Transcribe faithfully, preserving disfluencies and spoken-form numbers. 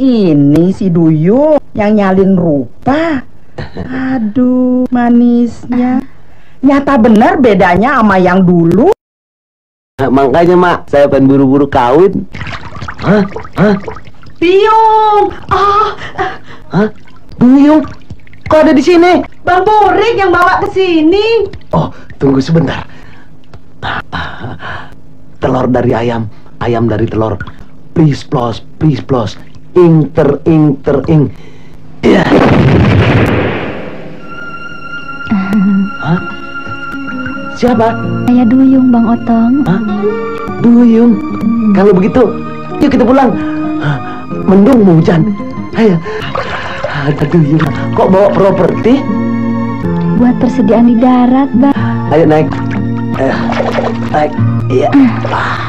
Ini si Duyung yang nyalin rupa. Aduh, manisnya. Nyata benar bedanya sama yang dulu. Makanya mak, saya pengen buru-buru kawin. Hah? Hah? Duyung. Oh. Hah? Duyung? Kok ada di sini? Bang Purik yang bawa ke sini. Oh, tunggu sebentar. Telur dari ayam, ayam dari telur. Please plus, please plus. Ing ter ing ter ing. Ya. Hah? Siapa? Saya Duyung, Bang Otong. Hah? Duyung. Kalau begitu, yuk kita pulang. Mendung mau hujan. Ayo. Ada Duyung. Kok bawa properti? Buat persediaan di darat, Bang. Ayo naik. Eh, naik. Iya.